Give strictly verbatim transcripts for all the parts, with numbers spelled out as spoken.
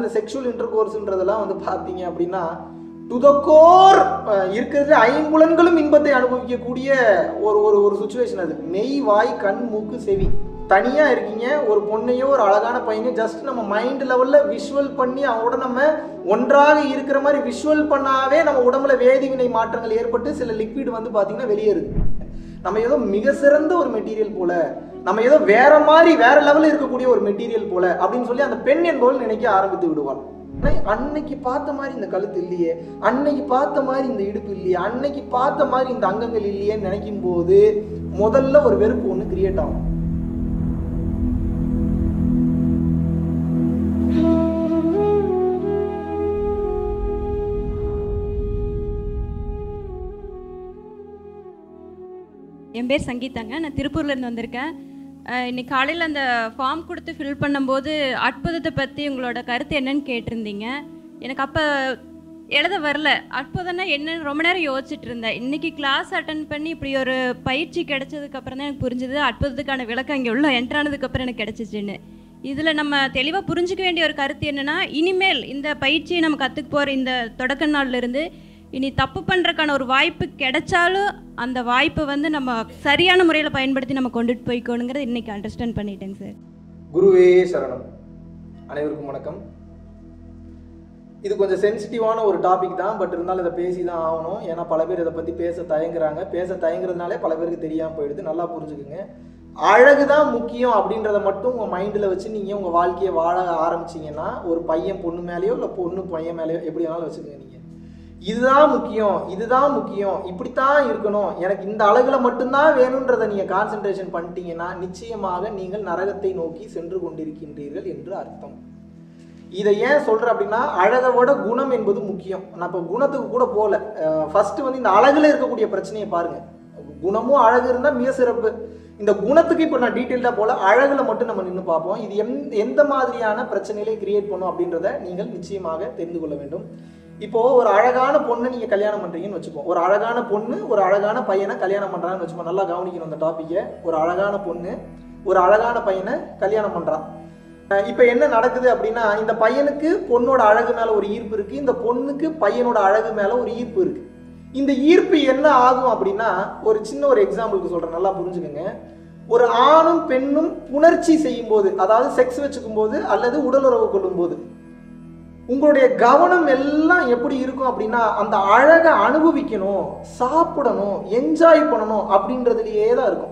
இந்த செக்ஷுவல் இன்டர்கோர்ஸ்ன்றதெல்லாம் வந்து பார்த்தீங்க அப்படின்னா டு த கோர் இருக்கிறதுல ஐம்புலன்களும் இன்பத்தை அனுபவிக்கக்கூடிய ஒரு ஒரு ஒரு சுச்சுவேஷன். அது மெய் வாய் கண் மூக்கு செவி தனியாக இருக்கீங்க, ஒரு பொண்ணையோ ஒரு அழகான பையனையோ ஜஸ்ட் நம்ம மைண்ட் லெவலில் விஷுவல் பண்ணி அவங்களோட நம்ம ஒன்றாக இருக்கிற மாதிரி விஷுவல் பண்ணாவே நம்ம உடம்புல வேதிவினை மாற்றங்கள் ஏற்பட்டு சில லிக்விட் வந்து பார்த்தீங்கன்னா வெளியேறுது. நம்ம ஏதோ மிக சிறந்த ஒரு மெட்டீரியல் போல, நம்ம ஏதோ வேற மாதிரி வேற லெவலில் இருக்கக்கூடிய ஒரு மெட்டீரியல் போல அப்படின்னு சொல்லி அந்த பெண் என்பவள் நினைக்க ஆரம்பித்து விடுவாள். அன்னைக்கு பார்த்த மாதிரி இந்த கழுத்து இல்லையே, அன்னைக்கு பார்த்த மாதிரி இந்த இடுப்பு இல்லையே, அன்னைக்கு பார்த்த மாதிரி இந்த அங்கங்கள் இல்லையேன்னு நினைக்கும் போது முதல்ல ஒரு வெறுப்பு ஒன்று கிரியேட் ஆகும். என் பேர் சங்கீதாங்க, நான் திருப்பூர்லேருந்து வந்திருக்கேன். இன்னைக்கு காலையில் அந்த ஃபார்ம் கொடுத்து ஃபில் பண்ணும்போது அற்புதத்தை பற்றி உங்களோட கருத்து என்னன்னு கேட்டிருந்தீங்க. எனக்கு அப்போ எழுத வரல, அற்புதம்னா என்னன்னு ரொம்ப நேரம் யோசிச்சுட்டு இருந்தேன். இன்றைக்கி கிளாஸ் அட்டன் பண்ணி இப்படி ஒரு பயிற்சி கிடைச்சதுக்கப்புறம் தான் எனக்கு புரிஞ்சுது அற்புதத்துக்கான விளக்கம் இங்கே உள்ள என்ட்ரானதுக்கப்புறம் எனக்கு கிடச்சிச்சின்னு. இதில் நம்ம தெளிவாக புரிஞ்சிக்க வேண்டிய ஒரு கருத்து என்னென்னா, இனிமேல் இந்த பயிற்சியை நம்ம கற்றுக்க போகிற இந்த தொடக்க நாள்லேருந்து இனி தப்பு பண்ணுறதுக்கான ஒரு வாய்ப்பு கிடைச்சாலும் அந்த வாய்ப்பை வந்து நம்ம சரியான முறையில் பயன்படுத்தி நம்ம கொண்டுட்டு போய்க்கணுங்கிறத இன்றைக்கி அண்டர்ஸ்டாண்ட் பண்ணிட்டேங்க சார். குருவே சரணம். அனைவருக்கும் வணக்கம். இது கொஞ்சம் சென்சிட்டிவான ஒரு டாபிக் தான், பட் இருந்தாலும் இதை பேசி தான் ஆகணும். ஏன்னா பல பேர் இதை பற்றி பேச தயங்குறாங்க. பேச தயங்குறதுனாலே பல பேருக்கு தெரியாமல் போயிடுது. நல்லா புரிஞ்சுக்குங்க. அழகு தான் முக்கியம் அப்படின்றத மட்டும் உங்கள் மைண்டில் வச்சு நீங்கள் உங்கள் வாழ்க்கையை வாழ ஆரம்பிச்சிங்கன்னா, ஒரு பையன் பொண்ணு மேலேயோ இல்லை பொண்ணு பையன் மேலேயோ எப்படி வேணாலும் வச்சுக்கோங்க. நீங்கள் இதுதான் முக்கியம், இதுதான் முக்கியம், இப்படித்தான் இருக்கணும், எனக்கு இந்த அழகுல மட்டும்தான் வேணுன்றதை நீங்கள் கான்சென்ட்ரேஷன் பண்ணிட்டீங்கன்னா நிச்சயமாக நீங்கள் நரகத்தை நோக்கி சென்று கொண்டிருக்கின்றீர்கள் என்று அர்த்தம். இதை ஏன் சொல்கிறேன் அப்படின்னா, அழகோட குணம் என்பது முக்கியம். நான் இப்போ குணத்துக்கு கூட போகல. ஃபர்ஸ்ட் வந்து இந்த அழகுல இருக்கக்கூடிய பிரச்சனையை பாருங்கள். குணமும் அழகு இருந்தால் மிக சிறப்பு. இந்த குணத்துக்கு இப்போ நான் டீட்டெயிலாக போல, அழகுல மட்டும் நம்ம நின்று பார்ப்போம். இது எந் எந்த மாதிரியான பிரச்சனைகளை கிரியேட் பண்ணும் அப்படின்றத நீங்கள் நிச்சயமாக தெரிந்து கொள்ள வேண்டும். இப்போ ஒரு அழகான பொண்ணை நீங்க கல்யாணம் பண்றீங்கன்னு வச்சுப்போம். ஒரு அழகான பொண்ணு ஒரு அழகான பையனை கல்யாணம் பண்றான்னு வச்சுப்போம். நல்லா கவனிக்கணும் அந்த டாபிக்கை. ஒரு அழகான பொண்ணு ஒரு அழகான பையனை கல்யாணம் பண்றான். இப்போ என்ன நடக்குது அப்படின்னா, இந்த பையனுக்கு பொண்ணோட அழகு மேல ஒரு ஈர்ப்பு இருக்கு, இந்த பொண்ணுக்கு பையனோட அழகு மேல ஒரு ஈர்ப்பு இருக்கு. இந்த ஈர்ப்பு என்ன ஆகும் அப்படின்னா, ஒரு சின்ன ஒரு எக்ஸாம்பிளுக்கு சொல்றேன், நல்லா புரிஞ்சுக்கோங்க. ஒரு ஆணும் பெண்ணும் புணர்ச்சி செய்யும் போது, அதாவது செக்ஸ் வச்சுக்கும் போது அல்லது உடலுறவு கொள்ளும் போது உங்களுடைய கவனம் எல்லாம் எப்படி இருக்கும் அப்படின்னா, அந்த அழகை அனுபவிக்கணும், சாப்பிடணும், என்ஜாய் பண்ணணும் அப்படின்றதுலயே தான் இருக்கும்.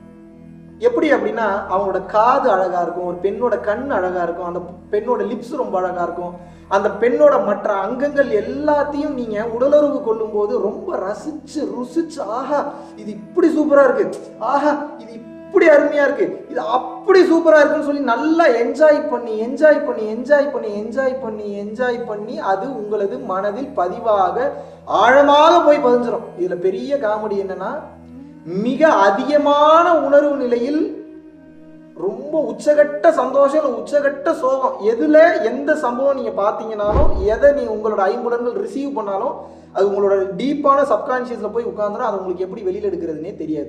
எப்படி அப்படின்னா, அவங்களோட காது அழகா இருக்கும், ஒரு பெண்ணோட கண் அழகா இருக்கும், அந்த பெண்ணோட லிப்ஸ் ரொம்ப அழகா இருக்கும், அந்த பெண்ணோட மற்ற அங்கங்கள் எல்லாத்தையும் நீங்க உடலுறவு கொள்ளும் போது ரொம்ப ரசிச்சு ருசிச்சு, ஆஹா இது இப்படி சூப்பரா இருக்கு, ஆஹா இது இப்படி அருமையா இருக்கு, இது அப்படி சூப்பரா இருக்குன்னு சொல்லி நல்லா என்ஜாய் பண்ணி என்ஜாய் பண்ணி என்ஜாய் பண்ணி என்ஜாய் பண்ணி என்ஜாய் பண்ணி அது உங்களது மனதில் பதிவாக ஆழமாக போய் பதிஞ்சிடும். இதுல பெரிய காமெடி என்னன்னா, மிக அதிகமான உணர்வு நிலையில் ரொம்ப உச்சகட்ட சந்தோஷம், உச்சகட்ட சோகம், எதுல எந்த சம்பவம் நீங்க பாத்தீங்கன்னாலும், எதை நீ உங்களோட ஐம்புலன்கள் ரிசீவ் பண்ணாலும் அது உங்களோட டீப்பான சப்கான்சியஸ்ல போய் உட்கார்ந்துடும். அது உங்களுக்கு எப்படி வெளியில எடுக்கிறதுனே தெரியாது.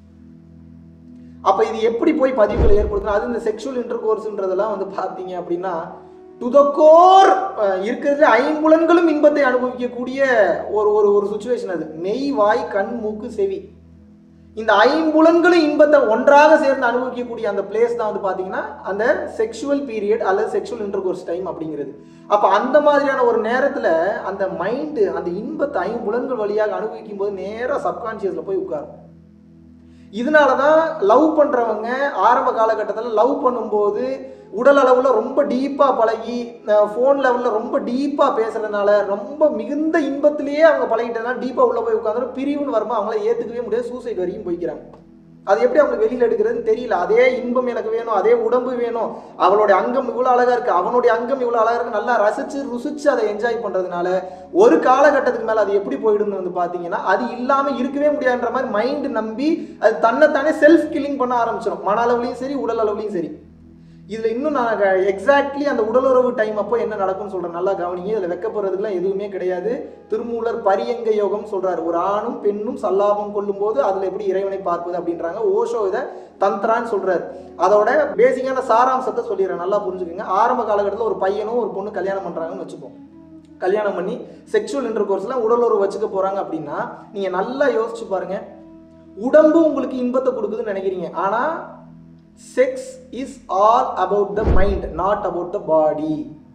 அப்ப இது எப்படி போய் பதிவுகளை ஏற்படுத்தணும்? அது இந்த செக்ஷுவல் இன்டர்கோர்ஸ்ன்றதெல்லாம் வந்து பார்த்தீங்க அப்படின்னா, டு த கோர் இருக்கிறதுல ஐம்புலன்களும் இன்பத்தை அனுபவிக்கக்கூடிய ஒரு ஒரு ஒரு சுச்சுவேஷன். அது மெய் வாய் கண் மூக்கு செவி, இந்த ஐம்புலன்களும் இன்பத்தை ஒன்றாக சேர்ந்து அனுபவிக்கக்கூடிய அந்த பிளேஸ் தான் வந்து பார்த்தீங்கன்னா அந்த செக்ஷுவல் பீரியட் அல்லது செக்ஷுவல் இன்டர்கோர்ஸ் டைம் அப்படிங்கிறது. அப்போ அந்த மாதிரியான ஒரு நேரத்தில் அந்த மைண்டு அந்த இன்பத்தை ஐம்புலன்கள் வழியாக அனுபவிக்கும் போது நேராக சப்கான்சியஸில் போய் உட்காரும். இதனால தான் லவ் பண்ணுறவங்க ஆரம்ப காலகட்டத்தில் லவ் பண்ணும்போது உடல் அளவில் ரொம்ப டீப்பாக பழகி, ஃபோன் லெவலில் ரொம்ப டீப்பாக பேசுகிறதுனால, ரொம்ப மிகுந்த இன்பத்திலேயே அவங்க பழகிட்டதுனால டீப்பாக உள்ளே போய் உட்காந்துரும். பிரிவுன்னு வரும்போது அவங்கள ஏற்றுக்கவே முடியாது, சூசைட் வரைக்கும் போய்க்கிறாங்க. அது எப்படி அவங்க வெளியில் எடுக்கிறதுன்னு தெரியல. அதே இன்பம் எனக்கு வேணும், அதே உடம்பு வேணும், அவளுடைய அங்கம் இவ்வளோ அழகாக இருக்குது, அவனுடைய அங்கம் இவ்வளோ அழகாக இருக்குது, நல்லா ரசித்து ருசித்து அதை என்ஜாய் பண்ணுறதுனால ஒரு காலகட்டத்துக்கு மேலே அது எப்படி போயிடுன்னு வந்து பார்த்தீங்கன்னா, அது இல்லாமல் இருக்கவே முடியாதுன்ற மாதிரி மைண்டு நம்பி அது தன்னைத்தானே செல்ஃப் கில்லிங் பண்ண ஆரம்பிச்சிடும். மன அளவுலையும் சரி உடல் அளவுலையும் சரி. இதில் இன்னும் நான் எக்ஸாக்ட்லி அந்த உடலுறவு டைம் அப்போ என்ன நடக்கும்னு சொல்கிறேன், நல்லா கவனிங்க. இதில் வெக்கப்படுறதுக்குலாம் எதுவுமே கிடையாது. திருமூலர் பரியங்க யோகம் சொல்கிறார். ஒரு ஆணும் பெண்ணும் சல்லாபம் கொள்ளும் போது அதில் எப்படி இறைவனை பார்ப்பது அப்படின்றாங்க. ஓஷோ இதை தந்திரான்னு சொல்கிறார். அதோட பேசிக்கான சாராம்சத்தை சொல்லிடுறேன், நல்லா புரிஞ்சுக்கோங்க. ஆரம்ப காலகட்டத்தில் ஒரு பையனும் ஒரு பொண்ணு கல்யாணம் பண்ணுறாங்கன்னு வச்சுப்போம். கல்யாணம் பண்ணி செக்ஷுவல் இன்டர்கோர்ஸ்லாம் உடலுறவு வச்சுக்க போகிறாங்க அப்படின்னா நீங்கள் நல்லா யோசிச்சு பாருங்கள். உடம்பு உங்களுக்கு இன்பத்தை கொடுக்குதுன்னு நினைக்கிறீங்க, ஆனால் sex is all about the mind, not about the body.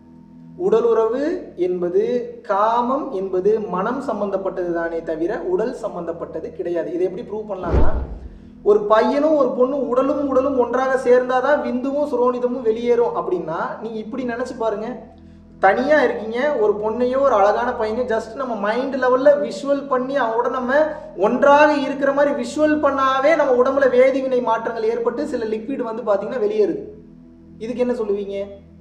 உடலுறவு என்பது, காமம் என்பது மனம் சம்பந்தப்பட்டது தானே தவிர உடல் சம்பந்தப்பட்டது கிடையாது. இதை எப்படி ப்ரூவ் பண்ணலாம்னா, ஒரு பையனும் ஒரு பொண்ணும் உடலும் உடலும் ஒன்றாக சேர்ந்தாதான் விந்துவும் சுரோனிதமும் வெளியேறும் அப்படின்னா நீங்க இப்படி நினைச்சு பாருங்க. தனியா இருக்கீங்க, ஒரு பொண்ணையோ ஒரு அழகான பையனையோ ஜஸ்ட் நம்ம மைண்ட் லெவல்ல விஷுவல் பண்ணி அவங்களோட நம்ம ஒன்றாக இருக்கிற மாதிரி விஷுவல் பண்ணாவே நம்ம உடம்புல வேதிவினை மாற்றங்கள் ஏற்பட்டு சில லிக்விட் வந்து பாத்தீங்கன்னா வெளியேறுது. இதுக்கு என்ன சொல்லுவீங்க?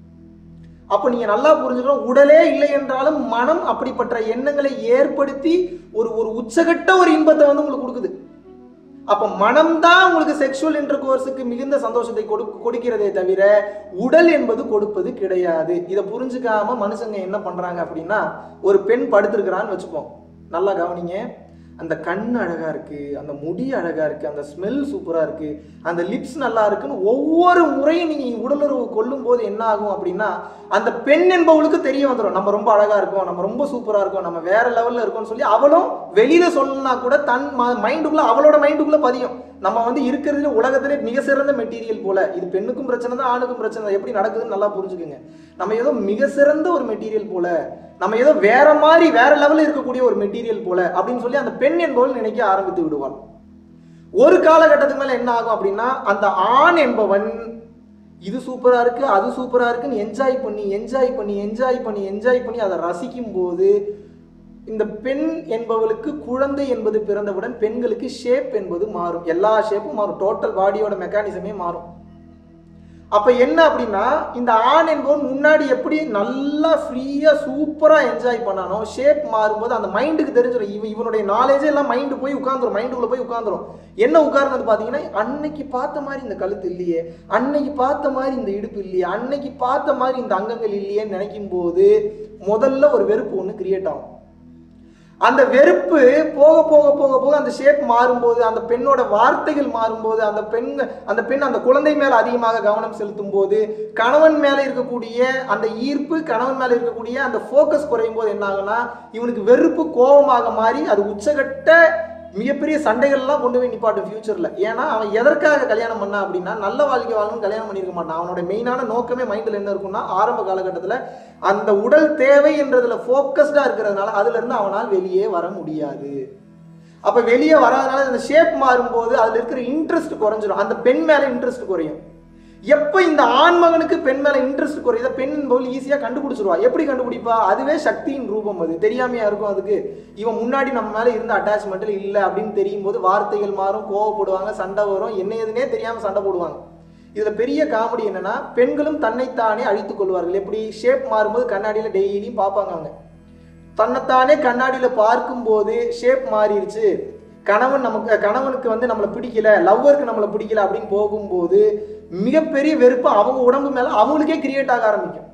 அப்ப நீங்க நல்லா புரிஞ்சுக்கணும், உடலே இல்லை என்றாலும் மனம் அப்படிப்பட்ட எண்ணங்களை ஏற்படுத்தி ஒரு ஒரு உச்சகட்ட ஒரு இன்பத்தை வந்து உங்களுக்கு கொடுக்குது. அப்ப மனம்தான் உங்களுக்கு செக்ஷுவல் இன்டர்கோர்ஸுக்கு மிகுந்த சந்தோஷத்தை கொடு கொடுக்கிறதே தவிர உடல் என்பது கொடுப்பது கிடையாது. இதை புரிஞ்சுக்காம மனுஷங்க என்ன பண்றாங்க அப்படின்னா, ஒரு பெண் படுத்திருக்கிறான்னு வச்சுப்போம், நல்லா கவனிங்க. அந்த கண் அழகா இருக்கு, அந்த முடி அழகா இருக்கு, அந்த ஸ்மெல் சூப்பரா இருக்கு, அந்த லிப்ஸ் நல்லா இருக்குன்னு ஒவ்வொரு முறையும் நீங்க உடலுறவு கொள்ளும் போது என்ன ஆகும் அப்படின்னா, அந்த பெண் என்பவளுக்கு தெரிய வந்துடும், நம்ம ரொம்ப அழகா இருக்கோம், நம்ம ரொம்ப சூப்பரா இருக்கோம், நம்ம வேற லெவல்ல இருக்கோம்னு சொல்லி அவளும் வெளியில சொல்லணும்னா கூட தன் மைண்டுக்குள்ள, அவளோட மைண்டுக்குள்ள பதியும், நம்ம வந்து இருக்கிறதுல உலகத்திலே மிக சிறந்த மெட்டீரியல் போல. இது பெண்ணுக்கும் பிரச்சனை தான், ஆணுக்கும் பிரச்சனை தான். எப்படி நடக்குதுன்னு நல்லா புரிஞ்சுக்குங்க. நம்ம ஏதோ மிக சிறந்த ஒரு மெட்டீரியல் போல, நம்ம ஏதோ வேற மாதிரி வேற லெவலில் இருக்கக்கூடிய ஒரு மெட்டீரியல் போல அப்படின்னு சொல்லி அந்த பெண் என்பவள் நினைக்க ஆரம்பித்து விடுவாள். ஒரு காலகட்டத்துக்கு மேல என்ன ஆகும் அப்படின்னா, அந்த ஆண் என்பவன் இது சூப்பரா இருக்கு, அது சூப்பரா இருக்குன்னு என்ஜாய் பண்ணி என்ஜாய் பண்ணி என்ஜாய் பண்ணி என்ஜாய் பண்ணி அதை ரசிக்கும் போது இந்த பெண் என்பவளுக்கு குழந்தை என்பது பிறந்தவுடன் பெண்களுக்கு ஷேப் என்பது மாறும். எல்லா ஷேப்பும் மாறும், டோட்டல் பாடியோட மெக்கானிசமே மாறும். அப்ப என்ன அப்படின்னா, இந்த ஆண் என்பவன் முன்னாடி எப்படி நல்லா ஃப்ரீயா சூப்பரா என்ஜாய் பண்ணானோ, ஷேப் மாறும்போது அந்த மைண்டுக்கு தெரிஞ்சிடும், இவ இவனுடைய நாலேஜே எல்லாம் மைண்டு போய் உட்கார்ந்துரும், மைண்டுக்குள்ள போய் உட்கார்ந்துரும். என்ன உட்கார்ந்து பாத்தீங்கன்னா, அன்னைக்கு பார்த்த மாதிரி இந்த கழுத்து இல்லையே, அன்னைக்கு பார்த்த மாதிரி இந்த இடுப்பு இல்லையே, அன்னைக்கு பார்த்த மாதிரி இந்த அங்கங்கள் இல்லையேன்னு நினைக்கும் போது முதல்ல ஒரு வெறுப்பு ஒன்று கிரியேட் ஆகும். அந்த வெறுப்பு போக போக போக போக அந்த ஷேப் மாறும்போது, அந்த பெண்ணோட வார்த்தைகள் மாறும்போது, அந்த பெண் அந்த பெண் அந்த குழந்தை மேல அதிகமாக கவனம் செலுத்தும் போது, கணவன் மேல இருக்கக்கூடிய அந்த ஈர்ப்பு, கணவன் மேல இருக்கக்கூடிய அந்த ஃபோக்கஸ் குறையும் போது என்ன ஆகும்னா, இவனுக்கு வெறுப்பு கோபமாக மாறி அது உச்சகட்ட மிகப்பெரிய சண்டைகள்லாம் கொண்டு போய் நிப்பாட்டும் ஃபியூச்சர்ல. ஏன்னா அவன் எதற்காக கல்யாணம் பண்ணா அப்படின்னா, நல்ல வாழ்க்கை வாழணும்னு கல்யாணம் பண்ணியிருக்க மாட்டான். அவனோட மெயினான நோக்கமே மைண்டில் என்ன இருக்கும்னா, ஆரம்ப காலகட்டத்தில் அந்த உடல் தேவை என்றதுல ஃபோக்கஸ்டா இருக்கிறதுனால அதுல இருந்து அவனால் வெளியே வர முடியாது. அப்ப வெளியே வராதனால அந்த ஷேப் மாறும்போது அதுல இருக்கிற இன்ட்ரெஸ்ட் குறைஞ்சிடும், அந்த பெண் மேல இன்ட்ரெஸ்ட் குறையும். எப்ப இந்த ஆண்மகனுக்கு பெண் மேல இன்ட்ரெஸ்ட் குறையுத, பெண் என்பவள் ஈஸியா கண்டுபிடிச்சிருவா. எப்படி கண்டுபிடிப்பா? அதுவே சக்தியின் ரூபம், அது தெரியாமையா இருக்கும். அதுக்கு இவன் முன்னாடி நம்ம மேல இருந்த அட்டாச்மெண்ட்ல இல்ல அப்படின்னு தெரியும் போது வார்த்தைகள் மாறும், கோவப்படுவாங்க, சண்டை வரும், என்ன எதுனே தெரியாம சண்டை போடுவாங்க. இதுல பெரிய காமெடி என்னன்னா, பெண்களும் தன்னைத்தானே அழித்துக் கொள்வார்கள். எப்படி? ஷேப் மாறும்போது கண்ணாடியில டெய்லியும் பார்ப்பாங்க. அவங்க தன்னைத்தானே கண்ணாடியில பார்க்கும் போது ஷேப் மாறிடுச்சு, கணவன் நமக்கு கணவனுக்கு வந்து நம்மளை பிடிக்கல, லவ்வருக்கு நம்மளை பிடிக்கல அப்படின்னு போகும்போது மிகப்பெரிய வெறுப்பு அவங்க உடம்பு மேல அவங்களுக்கே கிரியேட் ஆக ஆரம்பிக்கும்.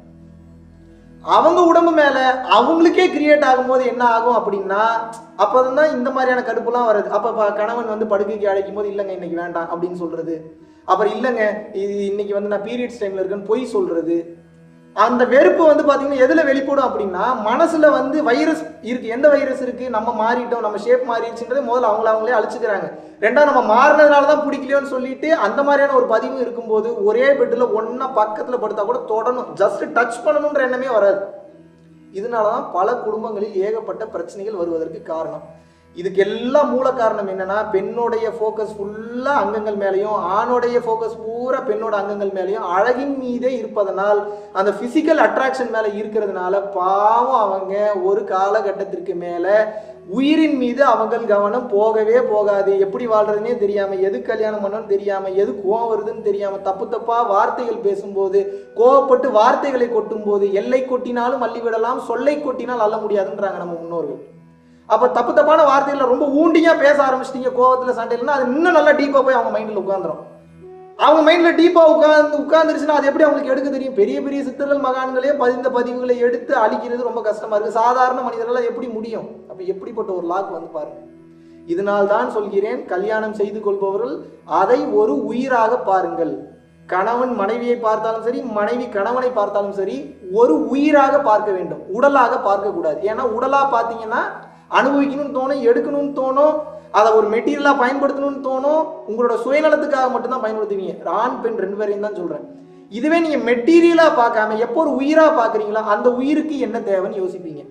அவங்க உடம்பு மேல அவங்களுக்கே கிரியேட் ஆகும்போது என்ன ஆகும் அப்படின்னா, அப்பதான் இந்த மாதிரியான கடுப்புலாம் வருது. அப்ப கணவன் வந்து படுக்கைக்கு அழைக்கும் போது இல்லைங்க இன்னைக்கு வேண்டாம் அப்படின்னு சொல்றது, அப்புறம் இல்லைங்க இது இன்னைக்கு வந்து நான் பீரியட்ஸ் டைம்ல இருக்குன்னு பொய் சொல்றது. அந்த வெறுப்பு வந்து பாத்தீங்கன்னா எதுல வெளிப்படும் அப்படின்னா, மனசுல வந்து வைரஸ் இருக்கு. எந்த வைரஸ் இருக்கு? நம்ம மாறிட்டோம், நம்ம ஷேப் மாறிடுச்சுன்றது முதல்ல அவங்கள அவங்களே அழிச்சுக்கிறாங்க. ரெண்டாவது நம்ம மாறினதுனாலதான் பிடிக்கலையோன்னு சொல்லிட்டு அந்த மாதிரியான ஒரு பதிவு இருக்கும்போது ஒரே பெட்ல ஒன்னா பக்கத்துல படுத்தா கூட தொடணும், ஜஸ்ட் டச் பண்ணணும்ன்ற எண்ணமே வராது. இதனாலதான் பல குடும்பங்களில் ஏகப்பட்ட பிரச்சனைகள் வருவதற்கு காரணம். இதுக்கு எல்லாம் மூல காரணம் என்னன்னா, பெண்ணோடைய ஃபோக்கஸ் ஃபுல்லா அங்கங்கள் மேலையும், ஆணோடைய ஃபோக்கஸ் பூரா பெண்ணோட அங்கங்கள் மேலையும் அழகின் மீதே இருப்பதனால், அந்த பிசிக்கல் அட்ராக்ஷன் மேல இருக்கிறதுனால பாவம் அவங்க ஒரு காலகட்டத்திற்கு மேல உயிரின் மீது அவங்க கவனம் போகவே போகாது. எப்படி வாழ்றதுன்னே தெரியாம, எது கல்யாணம் பண்ணணும்னு தெரியாம, எது கோவம் வருதுன்னு தெரியாம, தப்பு தப்பா வார்த்தைகள் பேசும்போது, கோவப்பட்டு வார்த்தைகளை கொட்டும் போது, எல்லை கொட்டினாலும் அள்ளி விடலாம், சொல்லை கொட்டினால் அள்ள முடியாதுன்றாங்க நம்ம முன்னோர்கள். அப்ப தப்பு தப்பான வார்த்தைகளை ரொம்ப ஊண்டியா பேச ஆரம்பிச்சிட்டீங்க கோவத்துல, சண்டையிலன்னா அது இன்னும் நல்லா டீப்பா போய் அவங்க மைண்ட்ல உட்காந்துரும். அவங்க மைண்டில் டீப்பாக உட்காந்து உட்காந்துருச்சுன்னா அது எப்படி அவங்களுக்கு எடுக்க தெரியும்? பெரிய பெரிய சித்தர்கள் மகான்களே பதிந்த பதிவுகளை எடுத்து அழிக்கிறது ரொம்ப கஷ்டமாக இருக்குது. சாதாரண மனிதர்களால் எப்படி முடியும்? அப்போ எப்படிப்பட்ட ஒரு லாக் வந்து பாருங்க. இதனால் தான் சொல்கிறேன், கல்யாணம் செய்து கொள்பவர்கள் அதை ஒரு உயிராக பாருங்கள். கணவன் மனைவியை பார்த்தாலும் சரி, மனைவி கணவனை பார்த்தாலும் சரி, ஒரு உயிராக பார்க்க வேண்டும், உடலாக பார்க்கக்கூடாது. ஏன்னா உடலாக பார்த்தீங்கன்னா அனுபவிக்கணும்னு தோணும், எடுக்கணும்னு தோணும், அதை ஒரு மெட்டீரியலாக பயன்படுத்தணும்னு தோணும். உங்களோட சுயநலத்துக்காக மட்டும்தான் பயன்படுத்துவீங்க. ஆண் பெண் ரெண்டு பேரையும் தான் சொல்கிறேன். இதுவே நீங்கள் மெட்டீரியலாக பார்க்காம எப்போ ஒரு உயிராக பார்க்குறீங்களா, அந்த உயிருக்கு என்ன தேவைன்னு யோசிப்பீங்க.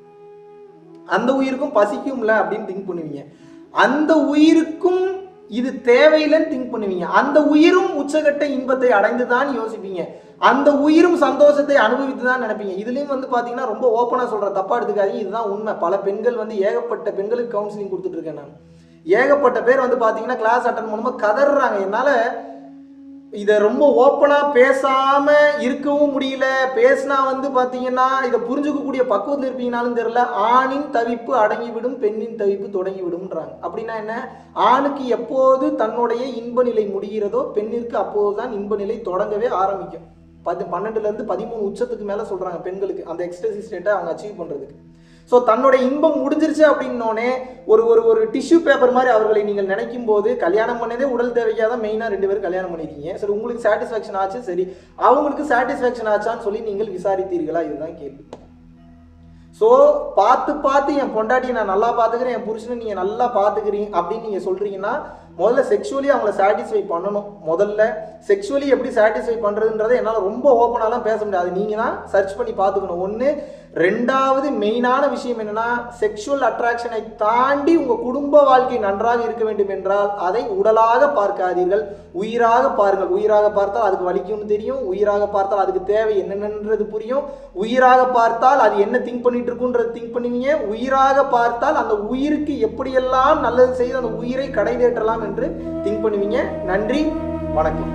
அந்த உயிருக்கும் பசிக்கும்ல அப்படின்னு திங்க் பண்ணுவீங்க. அந்த உயிருக்கும் இது தேவையில்லைன்னு திங்க் பண்ணுவீங்க. அந்த உயிரும் உச்சகட்ட இன்பத்தை அடைந்து தான் யோசிப்பீங்க. அந்த உயிரும் சந்தோஷத்தை அனுபவித்து தான் நினைப்பீங்க. இதுலேயும் வந்து பார்த்தீங்கன்னா ரொம்ப ஓப்பனாக சொல்கிற, தப்பாக எடுத்துக்காதீங்க, இதுதான் உண்மை. பல பெண்கள் வந்து ஏகப்பட்ட பெண்களுக்கு கவுன்சிலிங் கொடுத்துட்ருக்கேன் நான். ஏகப்பட்ட பேர் வந்து பார்த்தீங்கன்னா கிளாஸ் அட்டன் பண்ணும்போது கதறாங்க, என்னால் இதை ரொம்ப ஓப்பனாக பேசாமல் இருக்கவும் முடியல, பேசினா வந்து பார்த்தீங்கன்னா இதை புரிஞ்சுக்கக்கூடிய பக்குவத்தில் இருப்பீங்கனாலும் தெரியல, ஆணின் தவிப்பு அடங்கிவிடும், பெண்ணின் தவிப்பு தொடங்கி விடும்ன்றாங்க. அப்படின்னா என்ன? ஆணுக்கு எப்போது தன்னுடைய இன்ப நிலை முடிகிறதோ பெண்ணிற்கு அப்போது தான் இன்ப நிலை தொடங்கவே ஆரம்பிக்கும். பத்து பன்னெண்டுலேருந்து பதிமூணு உச்சத்துக்கு மேலே சொல்கிறாங்க பெண்களுக்கு அந்த எக்ஸ்டசி ஸ்டேட்டை அவங்க அச்சீவ் பண்ணுறதுக்கு. ஸோ தன்னுடைய இன்பம் முடிஞ்சிருச்சு அப்படின்னோடனே ஒரு ஒரு ஒரு டிஷ்யூ பேப்பர் மாதிரி அவர்களை நீங்கள் நினைக்கும் போது, கல்யாணம் பண்ணதே உடல் தேவைக்காக தான் மெயினாக ரெண்டு பேரும் கல்யாணம் பண்ணியிருக்கீங்க. சரி, உங்களுக்கு சாட்டிஸ்ஃபேக்ஷன் ஆச்சு, சரி, அவங்களுக்கு சாட்டிஸ்ஃபேக்ஷன் ஆச்சான்னு சொல்லி நீங்கள் விசாரித்தீர்களா? இதுதான் கேள்வி. ஸோ பார்த்து பார்த்து என் பொண்டாட்டியை நான் நல்லா பார்த்துக்கிறேன், என் புருஷனை நீங்கள் நல்லா பார்த்துக்கிறீங்க அப்படின்னு நீங்கள் சொல்கிறீங்கன்னா, முதல்ல செக்ஷுவலி அவங்கள சாட்டிஸ்ஃபை பண்ணணும். முதல்ல செக்ஷுவலி எப்படி சாட்டிஸ்ஃபை பண்ணுறதுன்றதை என்னால் ரொம்ப ஓப்பனாலாம் பேச முடியாது, நீங்கள் தான் சர்ச் பண்ணி பார்த்துக்கணும். ஒன்று. ரெண்டாவது மெயினான விஷயம் என்னென்னா, செக்ஷுவல் அட்ராக்ஷனை தாண்டி உங்கள் குடும்ப வாழ்க்கை நன்றாக இருக்க வேண்டும் என்றால் அதை உடலாக பார்க்காதீர்கள், உயிராக பாருங்கள். உயிராக பார்த்தால் அதுக்கு வலிக்கும்னு தெரியும், உயிராக பார்த்தால் அதுக்கு தேவை என்னென்னன்றது புரியும், உயிராக பார்த்தால் அது என்ன திங்க் பண்ணிட்டு இருக்குன்றது திங்க் பண்ணுவீங்க, உயிராக பார்த்தால் அந்த உயிருக்கு எப்படியெல்லாம் நல்லது செய்து அந்த உயிரை கடைதேற்றலாம் என்று திங்க் பண்ணுவீங்க. நன்றி, வணக்கம்.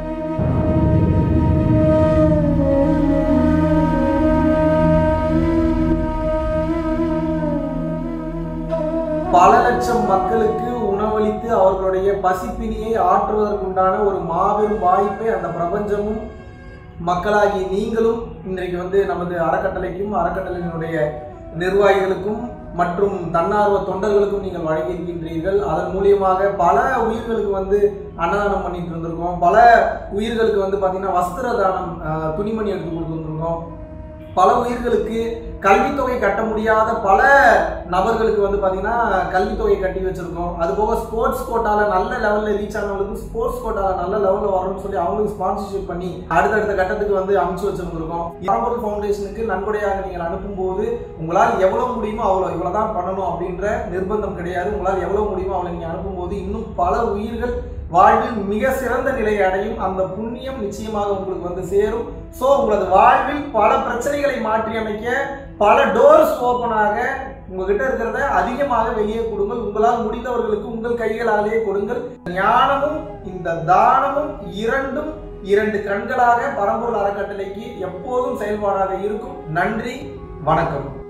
பல லட்சம் மக்களுக்கு உணவளித்து அவர்களுடைய பசிப்பினியை ஆற்றுவதற்குண்டான ஒரு மாபெரும் வாய்ப்பை அந்த பிரபஞ்சமும் மக்களாகிய நீங்களும் இன்றைக்கு வந்து நமது அறக்கட்டளைக்கும் அறக்கட்டளையினுடைய நிர்வாகிகளுக்கும் மற்றும் தன்னார்வ தொண்டர்களுக்கும் நீங்கள் வழங்கியிருக்கின்றீர்கள். அதன் மூலியமாக பல உயிர்களுக்கு வந்து அன்னதானம் பண்ணிட்டு இருந்திருக்கோம். பல உயிர்களுக்கு வந்து பார்த்தீங்கன்னா வஸ்திர தானம், துணிமணி எடுத்து கொடுத்துருந்துருக்கோம். பல உயிர்களுக்கு கல்வித்தொகை கட்ட முடியாத பல நபர்களுக்கு வந்து பார்த்தீங்கன்னா கல்வித்தொகை கட்டி வச்சிருக்கோம். அதுபோக ஸ்போர்ட்ஸ் கோட்டாவில் நல்ல லெவலில் ரீச் ஆனவங்களுக்கு ஸ்போர்ட்ஸ் கோட்டாவில் நல்ல லெவலில் வரணும்னு சொல்லி அவங்களுக்கு ஸ்பான்சர்ஷிப் பண்ணி அடுத்தடுத்த கட்டத்துக்கு வந்து அனுப்பிச்சு வச்சிருந்திருக்கோம். பரம்பொருள் ஃபவுண்டேஷனுக்கு நன்கொடையாக நீங்கள் அனுப்பும்போது உங்களால் எவ்வளோ முடியுமோ அவ்வளோ இவ்வளோதான் பண்ணணும் அப்படின்ற நிர்பந்தம் கிடையாது. உங்களால் எவ்வளோ முடியுமோ அவ்வளோ நீங்கள் அனுப்பும்போது இன்னும் பல உயிர்கள் வாழ்வில் மிக சிறந்த நிலையை அடையும். அந்த புண்ணியம் நிச்சயமாக உங்களுக்கு வந்து சேரும். ஸோ உங்களது வாழ்வில் பல பிரச்சனைகளை மாற்றி அமைக்க பல டோர்ஸ் ஓப்பனாக உங்ககிட்ட இருக்கிறத அதிகமாக வெளியே கொடுங்கள். உங்களால் முடிந்தவர்களுக்கு உங்கள் கைகளாலேயே கொடுங்கள். ஞானமும் இந்த தானமும் இரண்டும் இரண்டு கண்களாக பரம்பொருள் அறக்கட்டளைக்கு எப்போதும் செயல்பாடாக இருக்கும். நன்றி, வணக்கம்.